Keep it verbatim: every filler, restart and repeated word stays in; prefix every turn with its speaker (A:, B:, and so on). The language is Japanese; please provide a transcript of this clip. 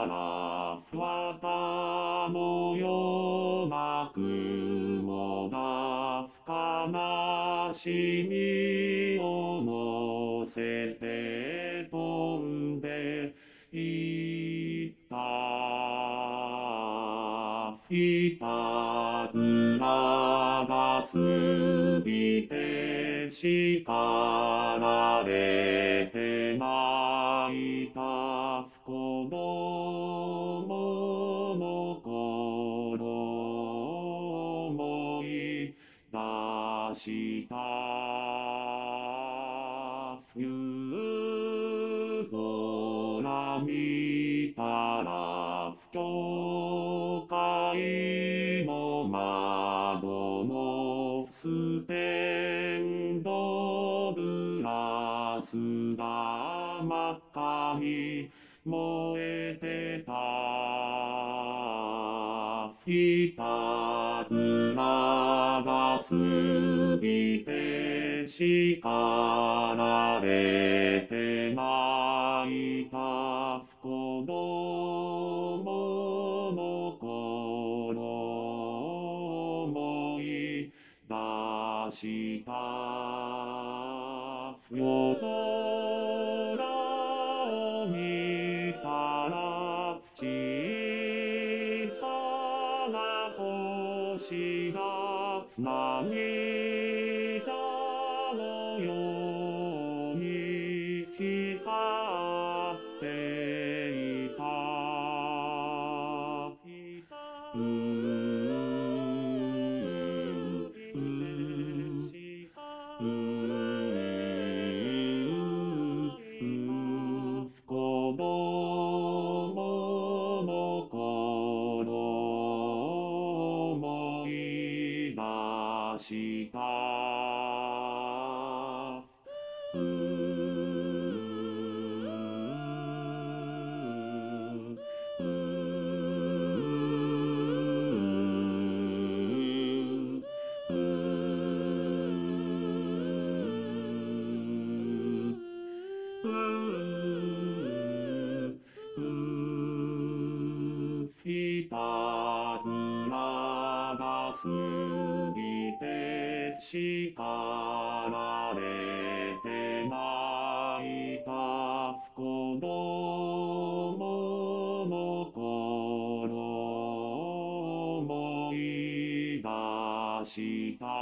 A: ら綿のような雲が悲しみを乗せて飛んでいったいたずらが過ぎて叱られて泣いた子供の頃思い出した夕空見たら教会の窓のステンドグラスが真っ赤に燃えてたいたずらが過ぎて叱られて泣いた子供の頃思い出した夜空を見たら小さな星が涙のように光っていたう子供の頃思い出したいたずらが過ぎて叱られて泣いた子供の頃思い出した